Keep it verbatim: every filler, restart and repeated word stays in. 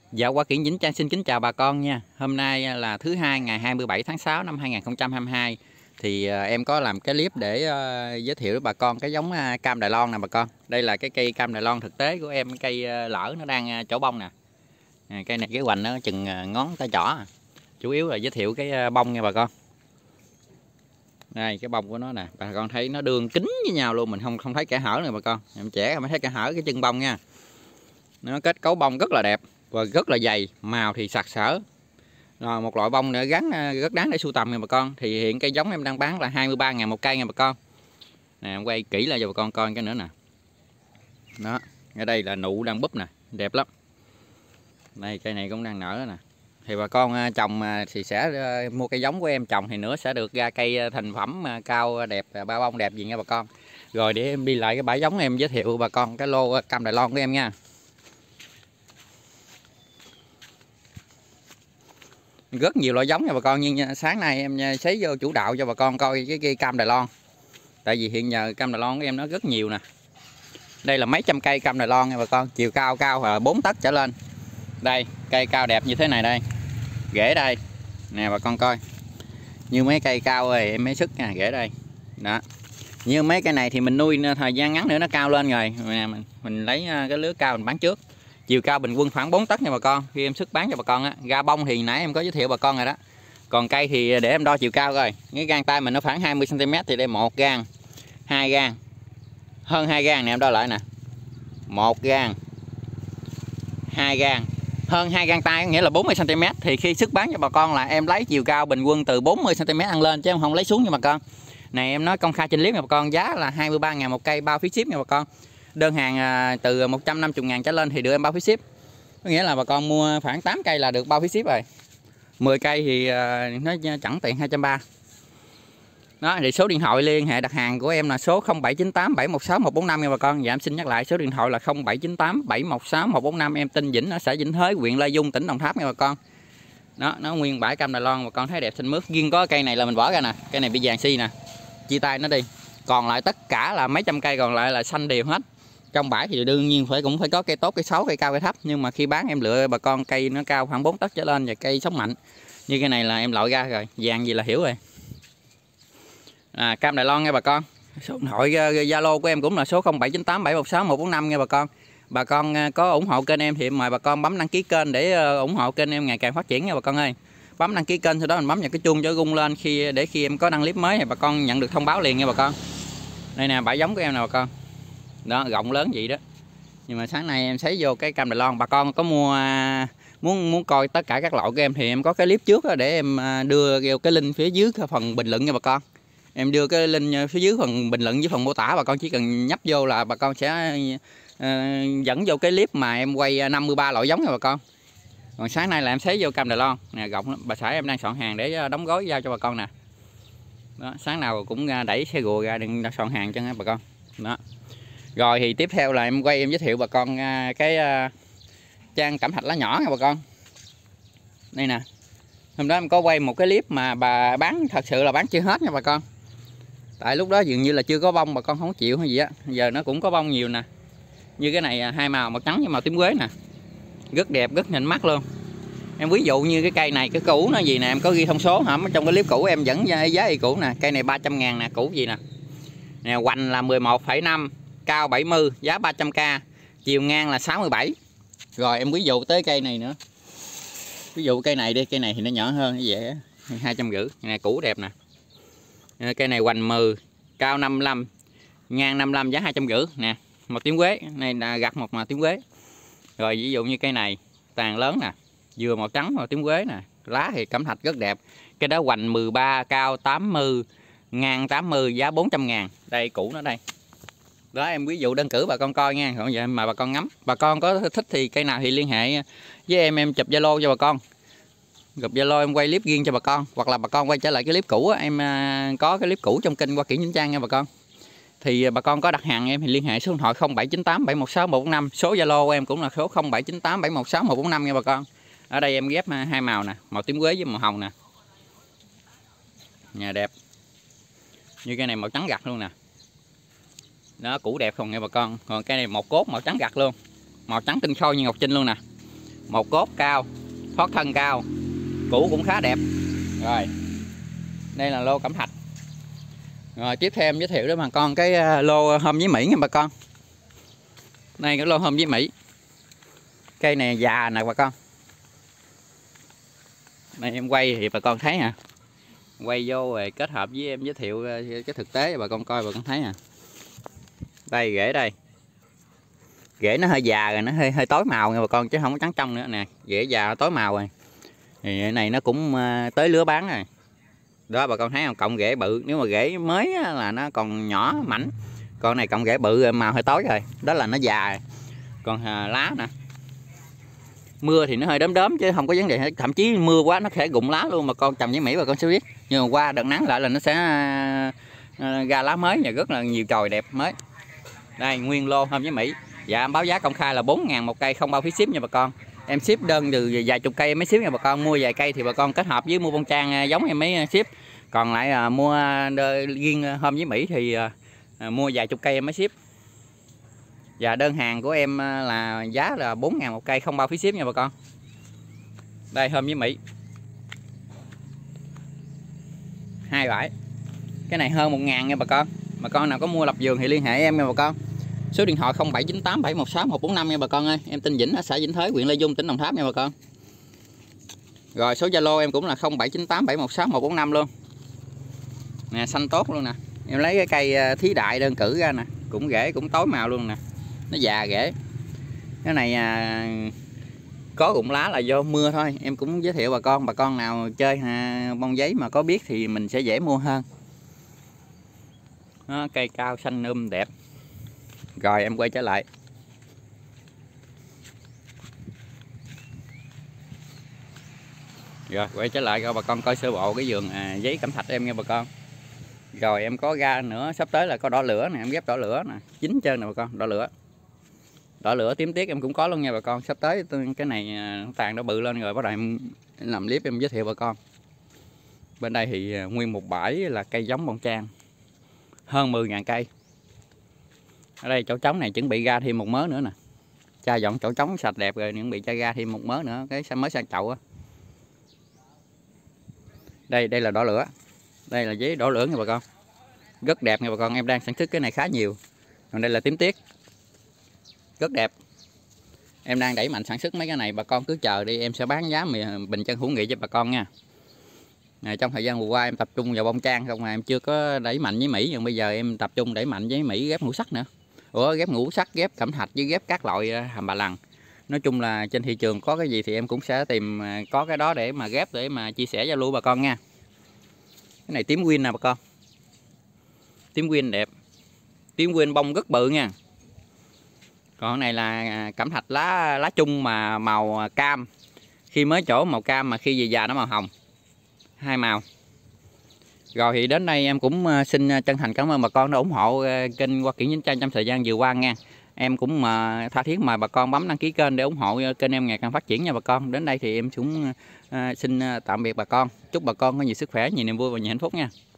Dạ, Hoa Kiển Vĩnh Trang xin kính chào bà con nha. Hôm nay là thứ hai ngày hai mươi bảy tháng sáu năm hai nghìn không trăm hai mươi hai. Thì em có làm cái clip để uh, giới thiệu với bà con cái giống uh, cam Đài Loan nè bà con. Đây là cái cây cam Đài Loan thực tế của em, cây uh, lỡ nó đang uh, trổ bông nè. À, cây này cái hoành nó chừng uh, ngón tay trỏ. Chủ yếu là giới thiệu cái uh, bông nha bà con. Đây cái bông của nó nè, bà con thấy nó đường kính với nhau luôn, mình không không thấy kẽ hở nè bà con. Em trẻ mới thấy kẽ hở cái chân bông nha. Nó kết cấu bông rất là đẹp và rất là dày, màu thì sặc sỡ. Rồi một loại bông nữa gắn rất đáng để sưu tầm nha bà con. Thì hiện cây giống em đang bán là hai mươi ba ngàn một cây nha bà con. Nè em quay kỹ lại cho bà con coi cái nữa nè. Đó, ở đây là nụ đang búp nè, đẹp lắm. Đây cây này cũng đang nở nè. Thì bà con trồng thì sẽ mua cây giống của em trồng thì nữa sẽ được ra cây thành phẩm cao đẹp, ba bông đẹp gì nha bà con. Rồi để em đi lại cái bãi giống em giới thiệu bà con cái lô cam Đài Loan của em nha. Rất nhiều loại giống nha bà con, nhưng sáng nay em xấy vô chủ đạo cho bà con coi cái cây cam Đài Loan. Tại vì hiện giờ cam Đài Loan của em nó rất nhiều nè. Đây là mấy trăm cây cam Đài Loan nha bà con, chiều cao cao là bốn tấc trở lên. Đây, cây cao đẹp như thế này đây. Rễ đây. Nè bà con coi. Như mấy cây cao rồi em mới sức nha, rễ đây. Đó. Như mấy cây này thì mình nuôi thời gian ngắn nữa nó cao lên rồi. Mình mình lấy cái lứa cao mình bán trước. Chiều cao bình quân khoảng bốn tấc nha bà con. Khi em xuất bán cho bà con á, ra bông thì nãy em có giới thiệu bà con rồi đó. Còn cây thì để em đo chiều cao rồi. Cái gang tay mình nó khoảng hai mươi xăng ti mét thì đây một gang, hai gang. Hơn hai gang nè em đo lại nè. Một gang, hai gang. Hơn hai gang tay nghĩa là bốn mươi xăng ti mét thì khi xuất bán cho bà con là em lấy chiều cao bình quân từ bốn mươi xăng ti mét ăn lên chứ em không lấy xuống nha bà con. Này em nói công khai trên clip nha bà con, giá là hai mươi ba ngàn một cây bao phí ship nha bà con. Đơn hàng từ một trăm năm mươi ngàn trở lên thì được em bao phí ship. Có nghĩa là bà con mua khoảng tám cây là được bao phí ship rồi. mười cây thì nó chẳng tiền hai trăm ba mươi. Đó, thì số điện thoại liên hệ đặt hàng của em là số không bảy chín tám bảy một sáu một bốn năm nha bà con. Dạ em xin nhắc lại số điện thoại là không bảy chín tám bảy một sáu một bốn năm. Em tên Vĩnh ở xã Vĩnh Thới, huyện Lai Dung, tỉnh Đồng Tháp nha bà con. Đó, nó nguyên bãi cam Đài Loan bà con thấy đẹp xinh mướt. Riêng có cây này là mình bỏ ra nè, cây này bị vàng xi nè. Chia tay nó đi. Còn lại tất cả là mấy trăm cây còn lại là xanh đều hết. Trong bãi thì đương nhiên phải cũng phải có cây tốt, cây xấu, cây cao, cây thấp, nhưng mà khi bán em lựa bà con cây nó cao khoảng bốn tấc trở lên và cây sống mạnh. Như cái này là em loại ra rồi, vàng gì là hiểu rồi. À, cam Đài Loan nha bà con. Số điện thoại Zalo của em cũng là số không bảy chín tám bảy một sáu một bốn năm nha bà con. Bà con có ủng hộ kênh em thì mời bà con bấm đăng ký kênh để ủng hộ kênh em ngày càng phát triển nha bà con ơi. Bấm đăng ký kênh sau đó mình bấm vào cái chuông cho rung lên khi để khi em có đăng clip mới thì bà con nhận được thông báo liền nha bà con. Đây nè bãi giống của em nè bà con. Đó, rộng lớn vậy đó. Nhưng mà sáng nay em thấy vô cái cam Đài Loan, bà con có mua muốn muốn coi tất cả các loại của em thì em có cái clip trước để em đưa vô cái link phía dưới phần bình luận nha bà con. Em đưa cái link phía dưới phần bình luận với phần mô tả, bà con chỉ cần nhấp vô là bà con sẽ uh, dẫn vô cái clip mà em quay năm mươi ba loại giống nha bà con. Còn sáng nay là em thấy vô cam Đài Loan nè, rộng lắm. Bà xã em đang soạn hàng để đóng gói giao cho bà con nè. Đó, sáng nào cũng đẩy xe rùa ra đừng soạn hàng cho bà con. Đó. Rồi thì tiếp theo là em quay em giới thiệu bà con cái trang cẩm thạch lá nhỏ nha bà con. Đây nè. Hôm đó em có quay một cái clip mà bà bán thật sự là bán chưa hết nha bà con. Tại lúc đó dường như là chưa có bông bà con không chịu hay gì á. Giờ nó cũng có bông nhiều nè. Như cái này hai màu, màu trắng với màu tím quế nè. Rất đẹp, rất nhìn mắt luôn. Em ví dụ như cái cây này, cái củ nó gì nè, em có ghi thông số hả? Trong cái clip cũ em dẫn giá y cũ nè. Cây này ba trăm ngàn nè, củ gì nè. Nè, hoành là mười một phẩy năm, cao bảy mươi, giá ba trăm k, chiều ngang là sáu mươi bảy. Rồi em ví dụ tới cây này nữa. Ví dụ cây này đi, cây này thì nó nhỏ hơn cái vậy, hai trăm rưỡi. Nè củ đẹp nè. Cây này hoành mười, cao năm mươi lăm, ngang năm mươi lăm, giá hai trăm rưỡi nè. Một tím quế, này là gặt một mà tím quế. Rồi ví dụ như cây này tàn lớn nè, dừa màu trắng màu tím quế nè, lá thì cẩm thạch rất đẹp. Cái đó hoành mười ba, cao tám mươi, ngang tám mươi, giá bốn trăm ngàn. Đây củ nó đây. Đó em ví dụ đơn cử bà con coi nha, còn vậy mà bà con ngắm. Bà con có thích thì cây nào thì liên hệ với em, em chụp Zalo cho bà con. Gặp Zalo em quay clip riêng cho bà con, hoặc là bà con quay trở lại cái clip cũ em có cái clip cũ trong kênh Hoa Kiển Vĩnh Trang nha bà con. Thì bà con có đặt hàng em thì liên hệ số điện thoại không bảy chín tám bảy một sáu một bốn năm. Số Zalo của em cũng là số không bảy chín tám bảy một sáu một bốn năm nha bà con. Ở đây em ghép hai màu nè, màu tím quế với màu hồng nè. Nhà đẹp. Như cái này màu trắng gặt luôn nè. Đó, củ đẹp không nha bà con. Còn cái này một cốt màu trắng gặt luôn. Màu trắng tinh khôi như ngọc trinh luôn nè. một cốt cao, thoát thân cao, củ cũng khá đẹp. Rồi đây là lô cẩm thạch. Rồi tiếp theo em giới thiệu đến bà con cái lô hôm với Mỹ nha bà con. Đây cái lô hôm với Mỹ. Cây này già nè bà con. Đây em quay thì bà con thấy hả? Quay vô rồi kết hợp với em giới thiệu cái thực tế bà con coi bà con thấy nè. Đây rễ đây. Rễ nó hơi già rồi, nó hơi hơi tối màu nha bà con chứ không có trắng trong nữa nè. Rễ già tối màu rồi. Thì cái này nó cũng tới lứa bán rồi. Đó bà con thấy không? Cộng rễ bự, nếu mà rễ mới là nó còn nhỏ mảnh. Còn này cộng rễ bự màu hơi tối rồi, đó là nó già rồi. Còn à, lá nè. Mưa thì nó hơi đốm đốm chứ không có vấn đề, thậm chí mưa quá nó sẽ rụng lá luôn mà con trồng với Mỹ bà con sẽ biết. Nhưng mà qua đợt nắng lại là nó sẽ à, à, ra lá mới và rất là nhiều chồi đẹp mới. Đây nguyên lô hôm với Mỹ. Dạ em báo giá công khai là bốn ngàn một cây không bao phí ship nha bà con. Em ship đơn từ vài chục cây em mới ship nha bà con. Mua vài cây thì bà con kết hợp với mua bông trang giống em mới ship. Còn lại à, mua riêng hôm với Mỹ thì à, mua vài chục cây em mới ship. Và đơn hàng của em là giá là bốn ngàn một cây không bao phí ship nha bà con. Đây hôm với Mỹ. Hai bãi. Cái này hơn một ngàn nha bà con. Bà con nào có mua lập vườn thì liên hệ em nha bà con. Số điện thoại không bảy chín tám bảy một sáu một bốn năm nha bà con ơi. Em tên Vĩnh ở xã Vĩnh Thới, huyện Lê Dung, tỉnh Đồng Tháp nha bà con. Rồi số Zalo em cũng là không bảy chín tám bảy một sáu một bốn năm luôn. Nè xanh tốt luôn nè. Em lấy cái cây thí đại đơn cử ra nè, cũng rễ cũng tối màu luôn nè. Nó già rễ. Cái này à, có rụng lá là do mưa thôi. Em cũng giới thiệu bà con, bà con nào chơi à, bông giấy mà có biết thì mình sẽ dễ mua hơn. Đó, cây cao xanh um đẹp. Rồi em quay trở lại. Rồi quay trở lại cho bà con coi sơ bộ cái vườn à, giấy cẩm thạch em nha bà con. Rồi em có ra nữa, sắp tới là có đỏ lửa nè, em ghép đỏ lửa nè, chín trơn nè bà con, đỏ lửa. Đỏ lửa tím tiết em cũng có luôn nha bà con. Sắp tới cái này tàn nó bự lên rồi bắt đầu em làm clip em giới thiệu bà con. Bên đây thì nguyên một bãi là cây giống bông trang. Hơn mười ngàn cây. Ở đây chỗ trống này chuẩn bị ra thêm một mớ nữa nè. Cha dọn chỗ trống sạch đẹp rồi, chuẩn bị cho ra thêm một mớ nữa, cái mới sang chậu á. Đây đây là đỏ lửa. Đây là giấy đỏ lửa nha bà con. Rất đẹp nha bà con, em đang sản xuất cái này khá nhiều. Còn đây là tím tiết. Rất đẹp. Em đang đẩy mạnh sản xuất mấy cái này, bà con cứ chờ đi, em sẽ bán giá bình chân hữu nghị cho bà con nha. À, trong thời gian vừa qua em tập trung vào bông trang không, mà em chưa có đẩy mạnh với Mỹ, nhưng bây giờ em tập trung đẩy mạnh với Mỹ ghép ngũ sắc nữa. Ủa ghép ngũ sắc, ghép cẩm thạch với ghép các loại hàm bà lằng. Nói chung là trên thị trường có cái gì thì em cũng sẽ tìm có cái đó để mà ghép, để mà chia sẻ giao lưu bà con nha. Cái này tím win nè bà con. Tím win đẹp. Tím win bông rất bự nha. Còn cái này là cẩm thạch lá lá chung mà màu cam. Khi mới trổ màu cam mà khi về già nó màu hồng. Hai màu. Rồi thì đến đây em cũng xin chân thành cảm ơn bà con đã ủng hộ kênh Hoa Kiển Vĩnh Trang trong thời gian vừa qua nha. Em cũng mà tha thiết mời bà con bấm đăng ký kênh để ủng hộ kênh em ngày càng phát triển nha bà con. Đến đây thì em cũng xin tạm biệt bà con. Chúc bà con có nhiều sức khỏe, nhiều niềm vui và nhiều hạnh phúc nha.